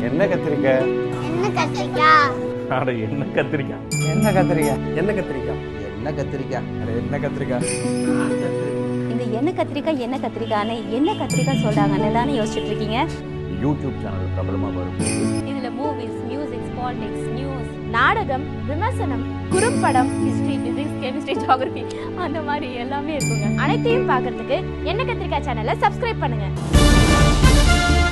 என்ன கத்திரிக்காய்? என்ன கத்திரிக்காய்? அட என்ன கத்திரிக்காய்? என்ன கத்திரிக்காய்? என்ன கத்திரிக்காய்? என்ன கத்திரிக்காய்? அட என்ன கத்திரிக்காய்? இந்த என்ன கத்திரிக்காய் என்ன கத்திரிக்காய்னு என்ன கத்திரிக்காய் சொல்றாங்கன்னு தானே யோசிச்சுட்டு இருக்கீங்க. யூடியூப் சேனல் பிரபலமா வரும். இதுல மூவிஸ், மியூசிக், பாலிடிக்ஸ், நியூஸ், நாடகம், விமர்சனம், குறும்படம், ஹிஸ்டரி, பிசிக்ஸ், கெமிஸ்ட்ரி, ஜியோகிராஃபி அந்த மாதிரி எல்லாமே இருக்குங்க. அனைத்தையும் பார்க்கிறதுக்கு என்ன கத்திரிக்காய் சேனலை சப்ஸ்கிரைப் பண்ணுங்க.